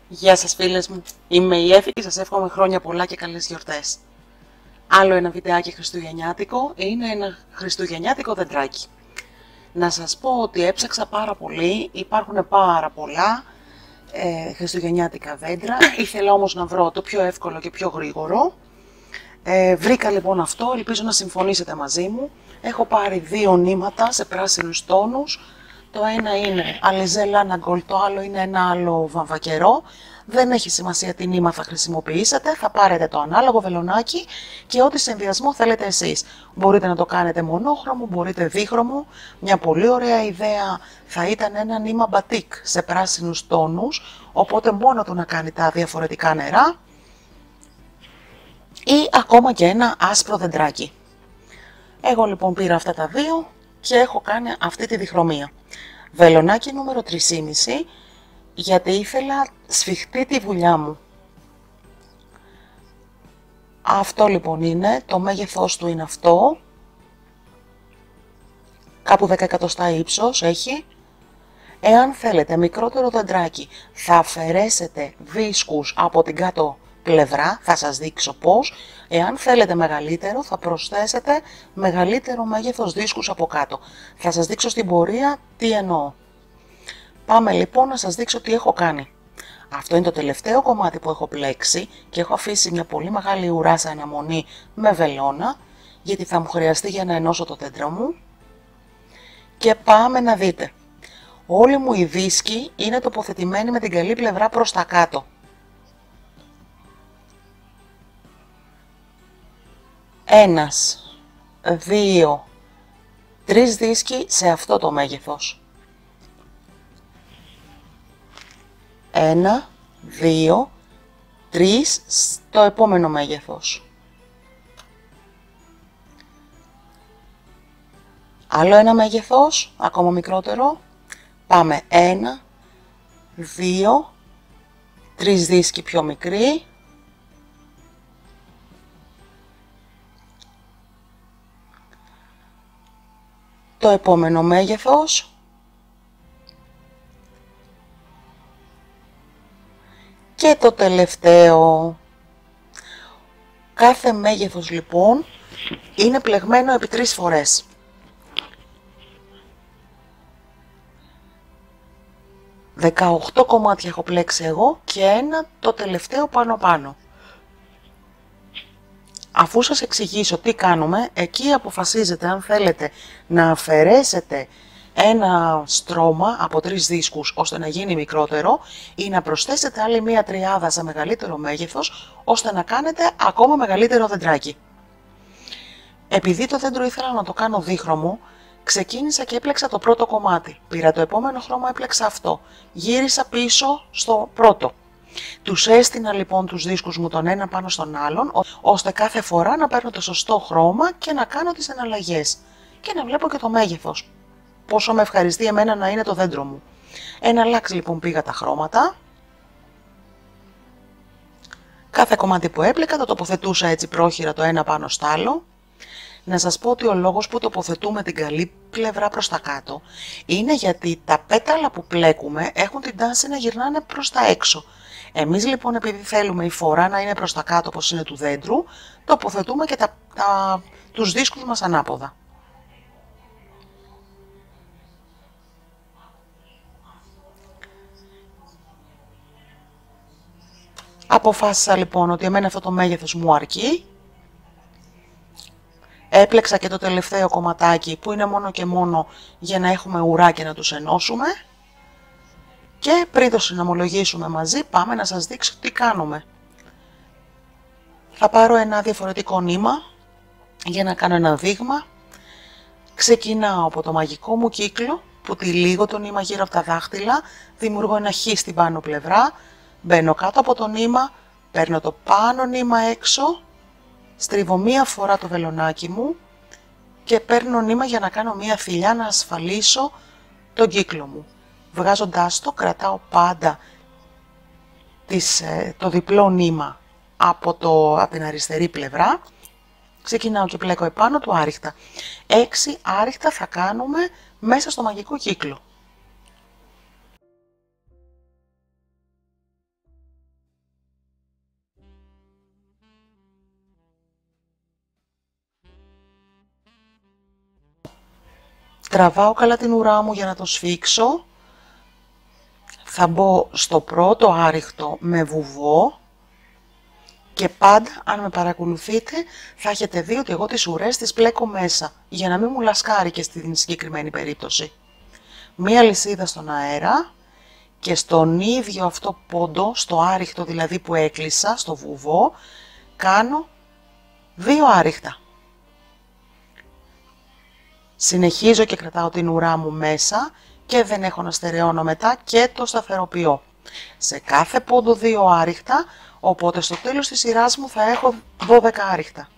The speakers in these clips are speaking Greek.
Γεια σας φίλες μου, είμαι η Έφη και σας εύχομαι χρόνια πολλά και καλές γιορτές. Άλλο ένα βιντεάκι χριστουγεννιάτικο, είναι ένα χριστουγεννιάτικο δεντράκι. Να σας πω ότι έψαξα πάρα πολύ, υπάρχουν πάρα πολλά χριστουγεννιάτικα δέντρα, ήθελα όμως να βρω το πιο εύκολο και πιο γρήγορο. Βρήκα λοιπόν αυτό, ελπίζω να συμφωνήσετε μαζί μου. Έχω πάρει δύο νήματα σε πράσινους τόνους. Το ένα είναι Alizé Lana Gold, το άλλο είναι ένα άλλο βαμβακερό. Δεν έχει σημασία τι νήμα θα χρησιμοποιήσετε, θα πάρετε το ανάλογο βελονάκι και ό,τι συνδυασμό θέλετε εσείς. Μπορείτε να το κάνετε μονόχρωμο, μπορείτε δίχρωμο. Μια πολύ ωραία ιδέα θα ήταν ένα νήμα μπατίκ σε πράσινους τόνους, οπότε μόνο του να κάνει τα διαφορετικά νερά ή ακόμα και ένα άσπρο δεντράκι. Εγώ λοιπόν πήρα αυτά τα δύο και έχω κάνει αυτή τη διχρωμία. Βελονάκι νούμερο 3,5 γιατί ήθελα σφιχτή τη βουλιά μου. Αυτό λοιπόν είναι, το μέγεθός του είναι αυτό. Κάπου 10 εκατοστά ύψος έχει. Εάν θέλετε μικρότερο δεντράκι θα αφαιρέσετε δίσκους από την κάτω πλευρά, θα σας δείξω πώς. Εάν θέλετε μεγαλύτερο θα προσθέσετε μεγαλύτερο μέγεθος δίσκους από κάτω. Θα σας δείξω στην πορεία τι εννοώ. Πάμε λοιπόν να σας δείξω τι έχω κάνει. Αυτό είναι το τελευταίο κομμάτι που έχω πλέξει και έχω αφήσει μια πολύ μεγάλη ουρά σε αναμονή με βελόνα, γιατί θα μου χρειαστεί για να ενώσω το δέντρο μου. Και πάμε να δείτε. Όλοι μου οι δίσκοι είναι τοποθετημένοι με την καλή πλευρά προς τα κάτω. Ένας, δύο, τρεις δίσκοι σε αυτό το μέγεθος. 1, 2, 3 στο επόμενο μέγεθος. Άλλο ένα μέγεθος, ακόμα μικρότερο. Πάμε 1, 2, 3 δίσκοι πιο μικροί. Το επόμενο μέγεθος. Και το τελευταίο. Κάθε μέγεθος λοιπόν είναι πλεγμένο επί 3 φορές. «18 κομμάτια έχω πλέξει εγώ και ένα το τελευταίο πάνω. Αφού σας εξηγήσω τι κάνουμε, εκεί αποφασίζετε αν θέλετε να αφαιρέσετε ένα στρώμα από 3 δίσκους ώστε να γίνει μικρότερο ή να προσθέσετε άλλη μία τριάδα σε μεγαλύτερο μέγεθος ώστε να κάνετε ακόμα μεγαλύτερο δεντράκι. Επειδή το δέντρο ήθελα να το κάνω δίχρωμο, ξεκίνησα και έπλεξα το πρώτο κομμάτι. Πήρα το επόμενο χρώμα, έπλεξα αυτό. Γύρισα πίσω στο πρώτο. Τους έστεινα λοιπόν τους δίσκους μου τον ένα πάνω στον άλλον, ώστε κάθε φορά να παίρνω το σωστό χρώμα και να κάνω τις εναλλαγές. Και να βλέπω και το μέγεθος. Πόσο με ευχαριστεί εμένα να είναι το δέντρο μου. Ένα λάξ λοιπόν πήγα τα χρώματα. Κάθε κομμάτι που έπλεκα το τοποθετούσα έτσι πρόχειρα το ένα πάνω στο άλλο. Να σας πω ότι ο λόγος που τοποθετούμε την καλή πλευρά προς τα κάτω είναι γιατί τα πέταλα που πλέκουμε έχουν την τάση να γυρνάνε προς τα έξω. Εμείς λοιπόν επειδή θέλουμε η φορά να είναι προς τα κάτω όπως είναι του δέντρου, τοποθετούμε και τους δίσκους μας ανάποδα. Αποφάσισα λοιπόν ότι εμένα αυτό το μέγεθος μου αρκεί. Έπλεξα και το τελευταίο κομματάκι που είναι μόνο και μόνο για να έχουμε ουρά και να τους ενώσουμε. Και πριν το συνομολογήσουμε μαζί πάμε να σας δείξω τι κάνουμε. Θα πάρω ένα διαφορετικό νήμα για να κάνω ένα δείγμα. Ξεκινάω από το μαγικό μου κύκλο που τυλίγω το νήμα γύρω από τα δάχτυλα, δημιουργώ ένα χ στην πάνω πλευρά, μπαίνω κάτω από το νήμα, παίρνω το πάνω νήμα έξω, στρίβω μία φορά το βελονάκι μου και παίρνω νήμα για να κάνω μία θηλιά να ασφαλίσω τον κύκλο μου. Βγάζοντάς το κρατάω πάντα το διπλό νήμα από την αριστερή πλευρά. Ξεκινάω και πλέκω επάνω του άριχτα. 6 άριχτα θα κάνουμε μέσα στο μαγικό κύκλο. Τραβάω καλά την ουρά μου για να το σφίξω. Θα μπω στο πρώτο άριχτο με βουβό και πάντα, αν με παρακολουθείτε, θα έχετε δει ότι εγώ τις ουρές τις πλέκω μέσα, για να μην μου λασκάρει και στην συγκεκριμένη περίπτωση. Μία λυσίδα στον αέρα και στον ίδιο αυτό πόντο, στο άριχτο δηλαδή που έκλεισα, στο βουβό, κάνω 2 άριχτα. Συνεχίζω και κρατάω την ουρά μου μέσα και δεν έχω να στερεώνω μετά και το σταθεροποιώ. Σε κάθε πόντο 2 άριχτα, οπότε στο τέλος της σειράς μου θα έχω 12 άριχτα.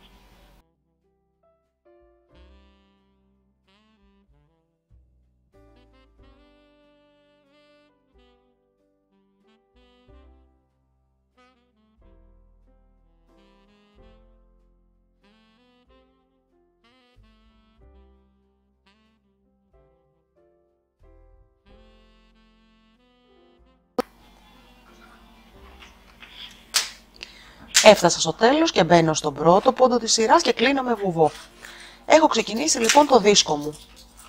Έφτασα στο τέλος και μπαίνω στον πρώτο πόντο της σειράς και κλείνω με βουβό. Έχω ξεκινήσει λοιπόν το δίσκο μου.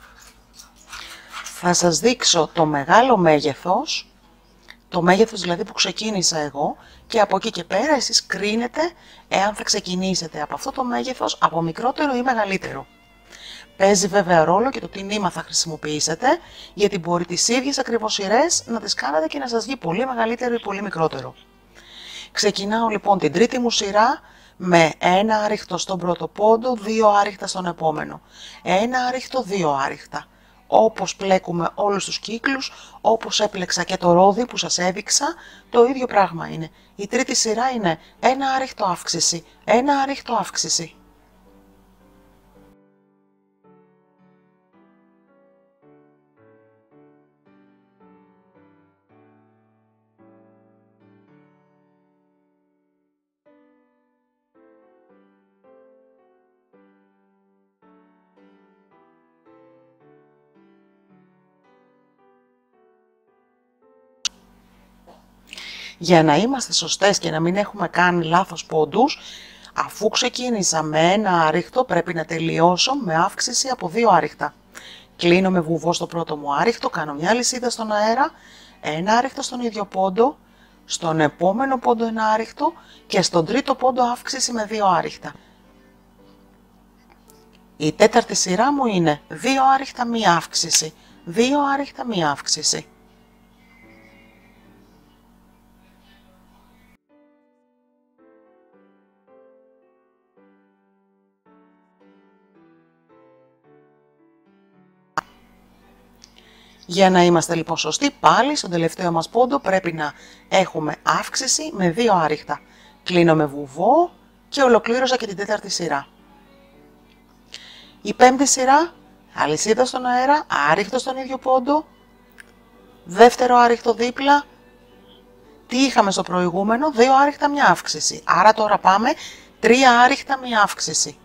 Θα σας δείξω το μεγάλο μέγεθος, το μέγεθος δηλαδή που ξεκίνησα εγώ, και από εκεί και πέρα εσείς κρίνετε εάν θα ξεκινήσετε από αυτό το μέγεθος, από μικρότερο ή μεγαλύτερο. Παίζει βέβαια ρόλο και το τι νήμα θα χρησιμοποιήσετε, γιατί μπορεί τις ίδιες ακριβώς σειρές να τις κάνετε και να σας βγει πολύ μεγαλύτερο ή πολύ μικρότερο. Ξεκινάω λοιπόν την τρίτη μου σειρά με 1 άριχτο στον πρώτο πόντο, 2 άριχτα στον επόμενο. 1 άριχτο, 2 άριχτα. Όπως πλέκουμε όλους τους κύκλους, όπως έπλεξα και το ρόδι που σας έδειξα, το ίδιο πράγμα είναι. Η τρίτη σειρά είναι 1 άριχτο αύξηση, 1 άριχτο αύξηση. Για να είμαστε σωστές και να μην έχουμε κάνει λάθος πόντους, αφού ξεκίνησα με 1 άριχτο πρέπει να τελειώσω με αύξηση από 2 άριχτα. Κλείνω με βουβό στο πρώτο μου άριχτο, κάνω μια λυσίδα στον αέρα, 1 άριχτο στον ίδιο πόντο, στον επόμενο πόντο 1 άριχτο και στον τρίτο πόντο αύξηση με 2 άριχτα. Η τέταρτη σειρά μου είναι 2 άριχτα μία αύξηση, 2 άριχτα μία αύξηση. Για να είμαστε λοιπόν σωστοί, πάλι στον τελευταίο μας πόντο πρέπει να έχουμε αύξηση με 2 άριχτα. Κλείνω με βουβό και ολοκλήρωσα και την τέταρτη σειρά. Η πέμπτη σειρά, αλυσίδα στον αέρα, άριχτο στον ίδιο πόντο, δεύτερο άριχτο δίπλα. Τι είχαμε στο προηγούμενο? 2 άριχτα μια αύξηση. Άρα τώρα πάμε 3 άριχτα μια αύξηση.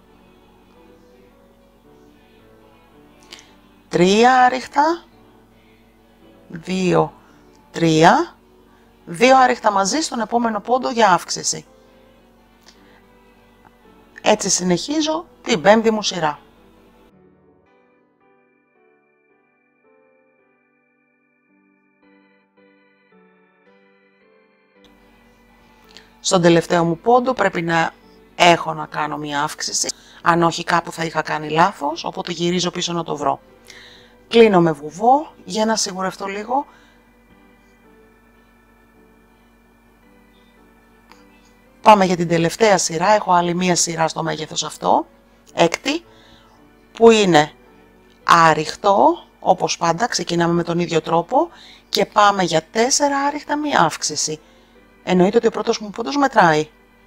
3 άριχτα, 2, 3, 2 άριχτα μαζί στον επόμενο πόντο για αύξηση. Έτσι συνεχίζω την πέμπτη μου σειρά. Στον τελευταίο μου πόντο πρέπει να έχω να κάνω μια αύξηση, αν όχι κάπου θα είχα κάνει λάθος, οπότε γυρίζω πίσω να το βρω. Κλείνω με βουβό για να σιγουρευτώ λίγο. Πάμε για την τελευταία σειρά, έχω άλλη μία σειρά στο μέγεθος αυτό, έκτη, που είναι άριχτο, όπως πάντα ξεκινάμε με τον ίδιο τρόπο και πάμε για 4 άριχτα μία αύξηση. Εννοείται ότι ο πρώτος μου πόντος μετράει.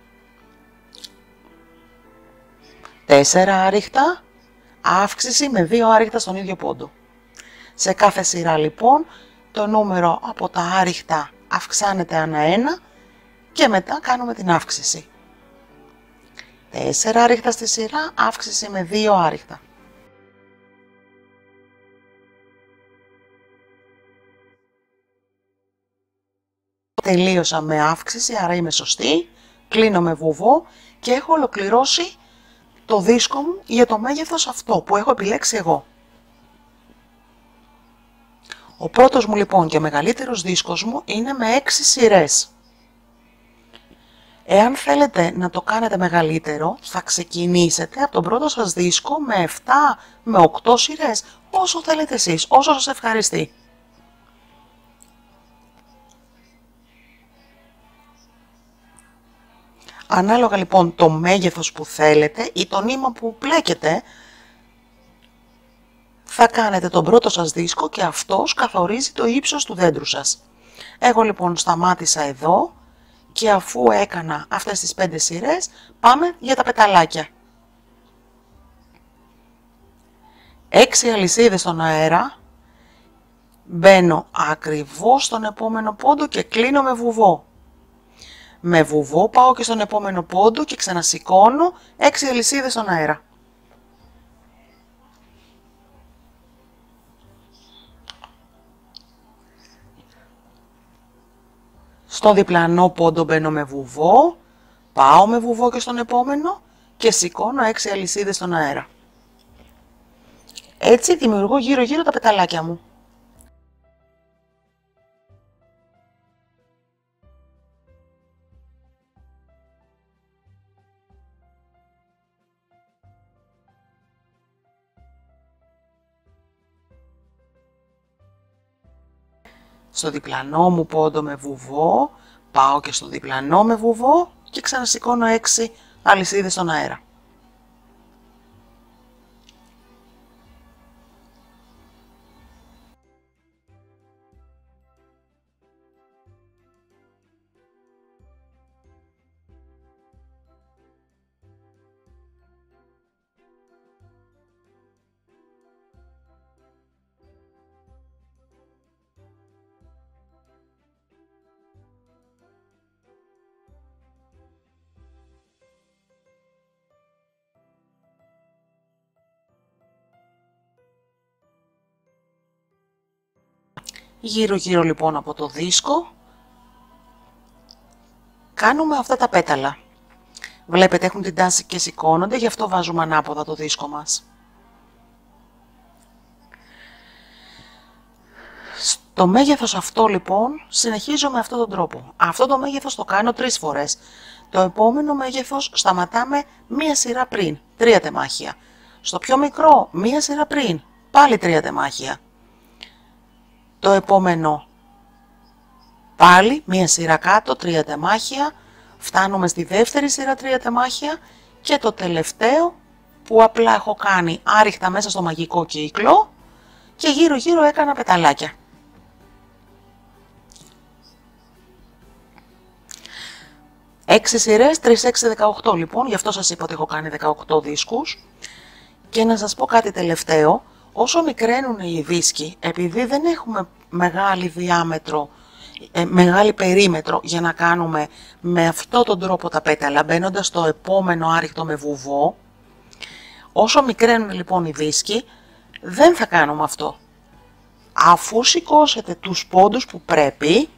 4 άριχτα, αύξηση με 2 άριχτα στον ίδιο πόντο. Σε κάθε σειρά λοιπόν το νούμερο από τα άριχτα αυξάνεται ανά 1 και μετά κάνουμε την αύξηση. 4 άριχτα στη σειρά, αύξηση με 2 άριχτα. Τελείωσα με αύξηση, άρα είμαι σωστή, κλείνω με βουβό και έχω ολοκληρώσει το δίσκο μου για το μέγεθος αυτό που έχω επιλέξει εγώ. Ο πρώτος μου λοιπόν και ο μεγαλύτερος δίσκος μου είναι με 6 σειρές. Εάν θέλετε να το κάνετε μεγαλύτερο, θα ξεκινήσετε από τον πρώτο σας δίσκο με 7 με 8 σειρές, όσο θέλετε εσείς, όσο σας ευχαριστεί. Ανάλογα λοιπόν το μέγεθος που θέλετε ή το νήμα που πλέκετε, θα κάνετε τον πρώτο σας δίσκο και αυτός καθορίζει το ύψος του δέντρου σας. Εγώ λοιπόν σταμάτησα εδώ και αφού έκανα αυτές τις 5 σειρές, πάμε για τα πεταλάκια. 6 αλυσίδες στον αέρα, μπαίνω ακριβώς στον επόμενο πόντο και κλείνω με βουβό. Με βουβό πάω και στον επόμενο πόντο και ξανασηκώνω 6 αλυσίδες στον αέρα. Στο διπλανό πόντο μπαίνω με βουβό, πάω με βουβό και στον επόμενο και σηκώνω 6 αλυσίδες στον αέρα. Έτσι δημιουργώ γύρω-γύρω τα πεταλάκια μου. Στο διπλανό μου πόντο με βουβό, πάω και στο διπλανό με βουβό και ξανασηκώνω 6 αλυσίδες στον αέρα. Γύρω-γύρω λοιπόν από το δίσκο κάνουμε αυτά τα πέταλα. Βλέπετε έχουν την τάση και σηκώνονται, γι' αυτό βάζουμε ανάποδα το δίσκο μας. Στο μέγεθος αυτό λοιπόν συνεχίζω με αυτόν τον τρόπο. Αυτό το μέγεθος το κάνω 3 φορές. Το επόμενο μέγεθος σταματάμε μία σειρά πριν, 3 τεμάχια. Στο πιο μικρό μία σειρά πριν, πάλι 3 τεμάχια. Το επόμενο πάλι μία σειρά κάτω, 3 τεμάχια, φτάνουμε στη δεύτερη σειρά 3 τεμάχια και το τελευταίο που απλά έχω κάνει άριχτα μέσα στο μαγικό κύκλο και γύρω γύρω έκανα πεταλάκια. Έξι σειρές, 3, 6, 18 λοιπόν, γι' αυτό σας είπα ότι έχω κάνει 18 δίσκους. Και να σας πω κάτι τελευταίο, όσο μικραίνουν οι δίσκοι, επειδή δεν έχουμε μεγάλη διάμετρο, μεγάλη περίμετρο για να κάνουμε με αυτόν τον τρόπο τα πέταλα, μπαίνοντας στο επόμενο άριχτο με βουβό, όσο μικραίνουν λοιπόν οι δίσκοι, δεν θα κάνουμε αυτό. Αφού σηκώσετε τους πόντους που πρέπει,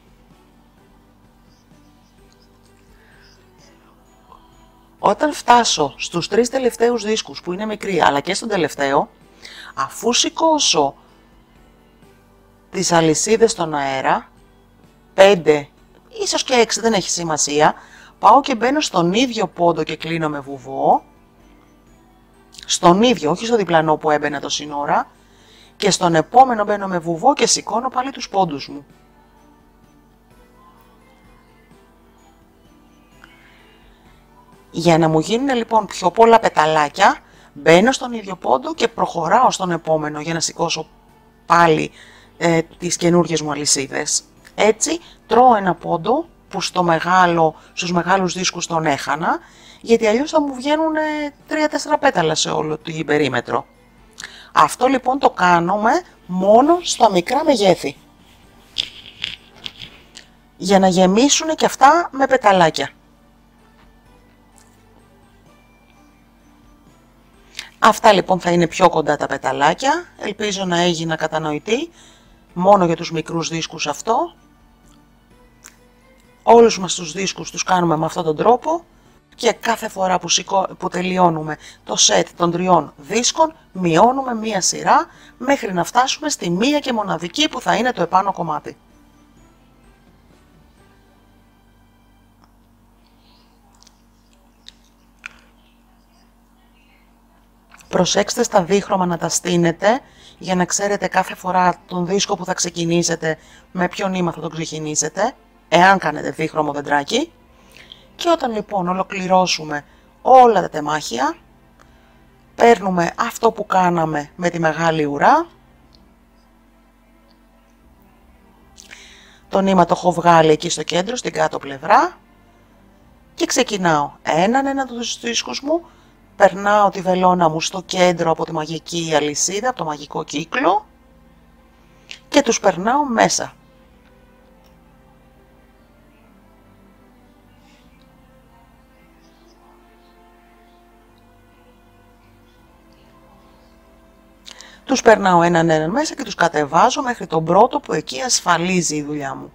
όταν φτάσω στους 3 τελευταίους δίσκους που είναι μικροί, αλλά και στον τελευταίο, αφού σηκώσω τις αλυσίδες στον αέρα, 5, ίσως και 6, δεν έχει σημασία, πάω και μπαίνω στον ίδιο πόντο και κλείνω με βουβό, στον ίδιο, όχι στο διπλανό που έμπαινα το σύνορα, και στον επόμενο μπαίνω με βουβό και σηκώνω πάλι τους πόντους μου. Για να μου γίνουν λοιπόν πιο πολλά πεταλάκια, μπαίνω στον ίδιο πόντο και προχωράω στον επόμενο για να σηκώσω πάλι τις καινούργιες μου αλυσίδες. Έτσι τρώω ένα πόντο που στους μεγάλους δίσκους τον έχανα, γιατί αλλιώς θα μου βγαίνουν 3-4 πέταλα σε όλο την περίμετρο. Αυτό λοιπόν το κάνουμε μόνο στα μικρά μεγέθη, για να γεμίσουν και αυτά με πεταλάκια. Αυτά λοιπόν θα είναι πιο κοντά τα πεταλάκια, ελπίζω να έγινα κατανοητή, μόνο για τους μικρούς δίσκους αυτό. Όλους μας τους δίσκους τους κάνουμε με αυτόν τον τρόπο και κάθε φορά που τελειώνουμε το σετ των 3 δίσκων μειώνουμε μία σειρά μέχρι να φτάσουμε στη μία και μοναδική που θα είναι το επάνω κομμάτι. Προσέξτε στα δίχρωμα να τα στείνετε για να ξέρετε κάθε φορά τον δίσκο που θα ξεκινήσετε με ποιο νήμα θα τον ξεκινήσετε, εάν κάνετε δίχρωμο δεντράκι. Και όταν λοιπόν ολοκληρώσουμε όλα τα τεμάχια, παίρνουμε αυτό που κάναμε με τη μεγάλη ουρά. Το νήμα το έχω βγάλει εκεί στο κέντρο, στην κάτω πλευρά και ξεκινάω έναν τους δίσκους μου, περνάω τη βελόνα μου στο κέντρο από τη μαγική αλυσίδα, από το μαγικό κύκλο και τους περνάω μέσα. Τους περνάω έναν μέσα και τους κατεβάζω μέχρι τον πρώτο που εκεί ασφαλίζει η δουλειά μου.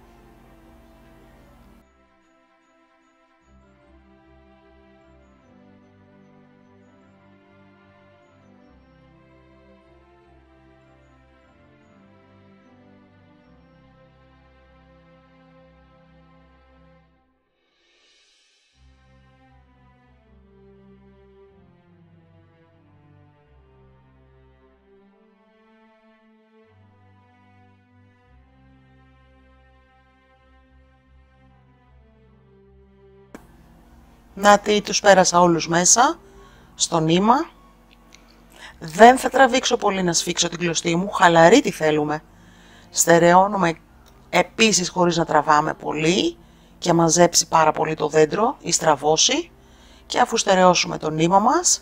Να τι, τους πέρασα όλους μέσα, στο νήμα. Δεν θα τραβήξω πολύ να σφίξω την κλωστή μου, χαλαρή τη θέλουμε. Στερεώνουμε επίσης χωρίς να τραβάμε πολύ και μαζέψει πάρα πολύ το δέντρο ή στραβώσει. Και αφού στερεώσουμε το νήμα μας,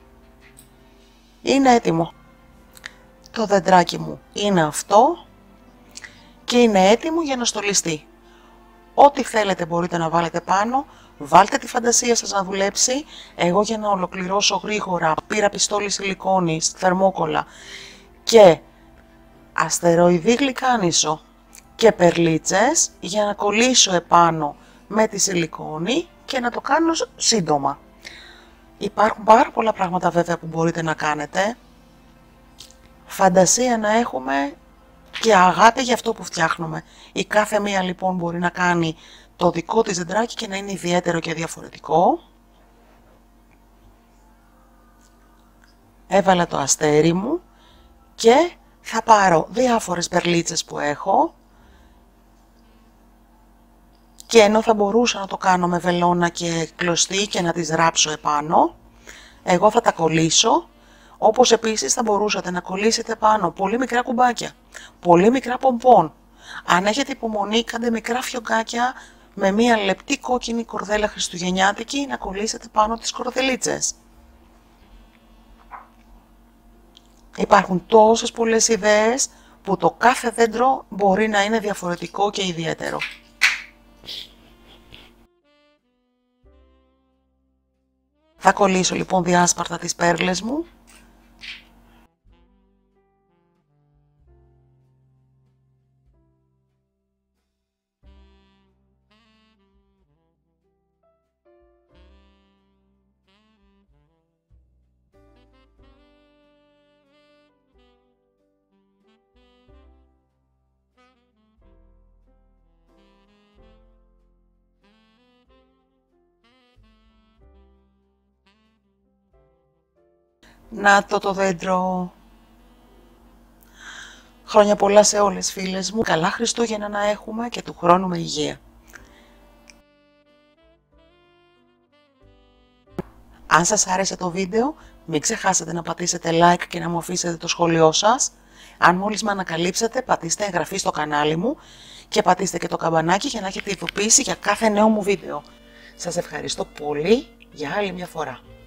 είναι έτοιμο. Το δεντράκι μου είναι αυτό και είναι έτοιμο για να στολιστεί. Ό,τι θέλετε μπορείτε να βάλετε πάνω. Βάλτε τη φαντασία σας να δουλέψει. Εγώ για να ολοκληρώσω γρήγορα πήρα πιστόλι σιλικόνης, θερμόκολλα και αστεροειδή γλυκάνισο και περλίτσες για να κολλήσω επάνω με τη σιλικόνη και να το κάνω σύντομα. Υπάρχουν πάρα πολλά πράγματα βέβαια που μπορείτε να κάνετε. Φαντασία να έχουμε και αγάπη για αυτό που φτιάχνουμε. Η κάθε μία λοιπόν μπορεί να κάνει το δικό της δεντράκι και να είναι ιδιαίτερο και διαφορετικό. Έβαλα το αστέρι μου και θα πάρω διάφορες περλίτσες που έχω και ενώ θα μπορούσα να το κάνω με βελόνα και κλωστή και να τις ράψω επάνω, εγώ θα τα κολλήσω, όπως επίσης θα μπορούσατε να κολλήσετε πάνω πολύ μικρά κουμπάκια, πολύ μικρά πομπόν. Αν έχετε υπομονή, κάντε μικρά φιωγκάκια με μία λεπτή κόκκινη κορδέλα χριστουγεννιάτικη να κολλήσετε πάνω τις κορδελίτσες. Υπάρχουν τόσες πολλές ιδέες που το κάθε δέντρο μπορεί να είναι διαφορετικό και ιδιαίτερο. Θα κολλήσω λοιπόν διάσπαρτα τις πέρλες μου. Να το δέντρο. Χρόνια πολλά σε όλες φίλες μου. Καλά Χριστούγεννα να έχουμε και του χρόνου με υγεία. Αν σας άρεσε το βίντεο, μην ξεχάσετε να πατήσετε like και να μου αφήσετε το σχόλιο σας. Αν μόλις με ανακαλύψετε, πατήστε εγγραφή στο κανάλι μου και πατήστε και το καμπανάκι για να έχετε ειδοποίηση για κάθε νέο μου βίντεο. Σας ευχαριστώ πολύ για άλλη μια φορά.